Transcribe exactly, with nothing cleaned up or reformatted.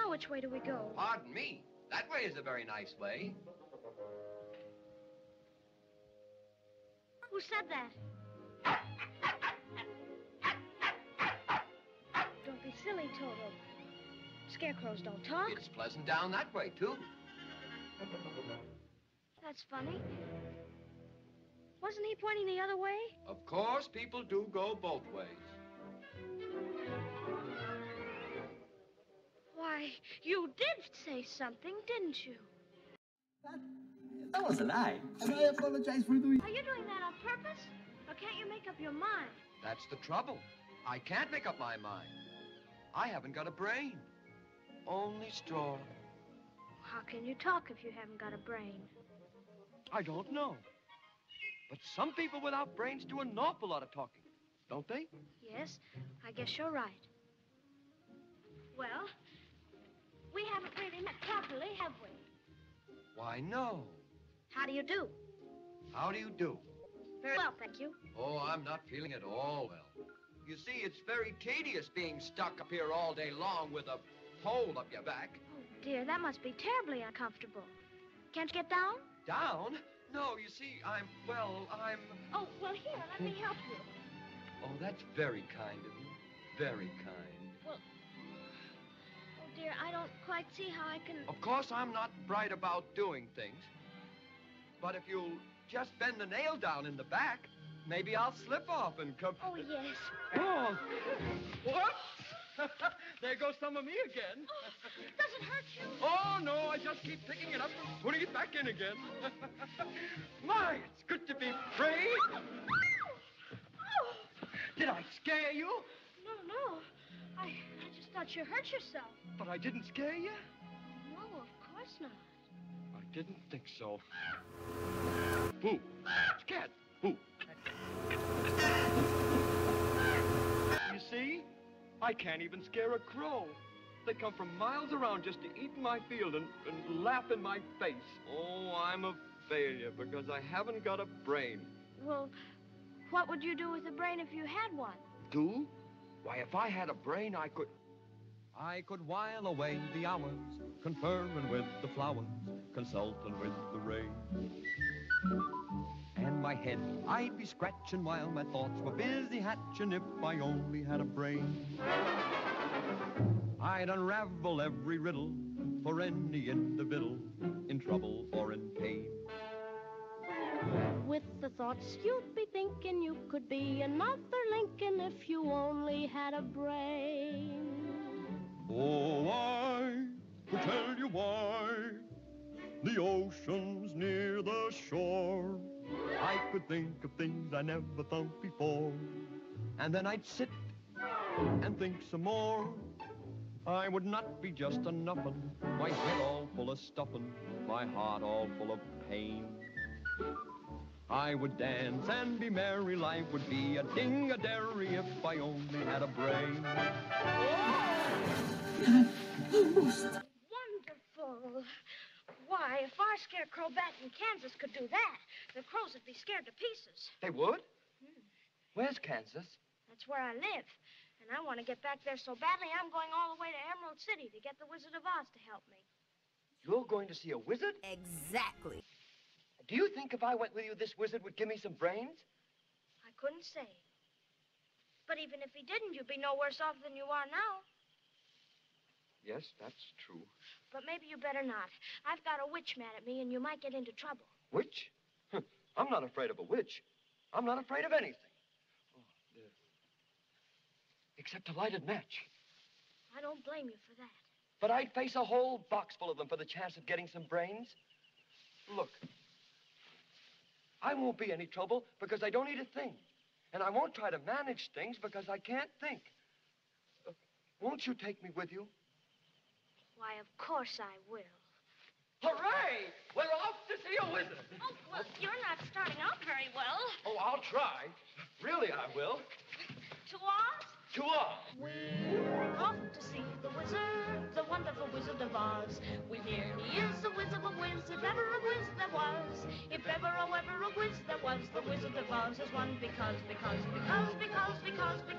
Now which way do we go? Pardon me. That way is a very nice way. Who said that? Don't be silly, Toto. Scarecrows don't talk. It's pleasant down that way, too. That's funny. Wasn't he pointing the other way? Of course, people do go both ways. Why, you did say something, didn't you? That, that was a lie. And I apologize for doing... Are you doing that on purpose? Or can't you make up your mind? That's the trouble. I can't make up my mind. I haven't got a brain. Only straw. How can you talk if you haven't got a brain? I don't know. But some people without brains do an awful lot of talking, don't they? Yes, I guess you're right. Well, we haven't really met properly, have we? Why, no. How do you do? How do you do? Very well, thank you. Oh, I'm not feeling at all well. You see, it's very tedious being stuck up here all day long with a pole up your back. Oh, dear, that must be terribly uncomfortable. Can't you get down? Down? No, you see, I'm, well, I'm... Oh, well, here, let me help you. Oh, that's very kind of you. Very kind. Well, oh, dear, I don't quite see how I can... Of course, I'm not bright about doing things. But if you'll just bend the nail down in the back, maybe I'll slip off and come... Oh, yes. Oh! Whoops! There goes some of me again. Oh, does it hurt you? Oh, no, I just keep picking it up and putting it back in again. My, it's good to be free. Oh. Did I scare you? No, no. I, I just thought you hurt yourself. But I didn't scare you? No, of course not. I didn't think so. Boo. Scat. Boo. You see? I can't even scare a crow. They come from miles around just to eat in my field and, and laugh in my face. Oh, I'm a failure because I haven't got a brain. Well, what would you do with a brain if you had one? Do? Why, if I had a brain, I could... I could while away the hours, conferring with the flowers, consulting with the rain. And my head I'd be scratching while my thoughts were busy hatching if I only had a brain. I'd unravel every riddle for any individual in trouble or in pain. With the thoughts you'd be thinking you could be another Lincoln if you only had a brain. Oh, I could tell you why the ocean's near the shore. I could think of things I never thought before. And then I'd sit and think some more. I would not be just a nuffin', my head all full of stuffin', my heart all full of pain. I would dance and be merry, life would be a ding-a-dairy if I only had a brain. Almost. Wonderful. Why, if our Scarecrow back in Kansas could do that, the crows would be scared to pieces. They would? Hmm. Where's Kansas? That's where I live. And I want to get back there so badly, I'm going all the way to Emerald City to get the Wizard of Oz to help me. You're going to see a wizard? Exactly. Do you think if I went with you, this wizard would give me some brains? I couldn't say. But even if he didn't, you'd be no worse off than you are now. Yes, that's true. But maybe you better not. I've got a witch mad at me, and you might get into trouble. Witch? I'm not afraid of a witch. I'm not afraid of anything. Oh, there. Except a lighted match. I don't blame you for that. But I'd face a whole box full of them for the chance of getting some brains. Look, I won't be any trouble because I don't need a thing. And I won't try to manage things because I can't think. Uh, won't you take me with you? Why, of course I will. Hooray! We're off to see a wizard. Oh, well, you're not starting out very well. Oh, I'll try. Really, I will. To Oz? To Oz. We're off to see the wizard, the wonderful Wizard of Oz. We hear he is a whiz of a whiz, if ever a whiz there was. If ever, oh, ever a whiz there was, the Wizard of Oz is one because, because, because, because, because, because.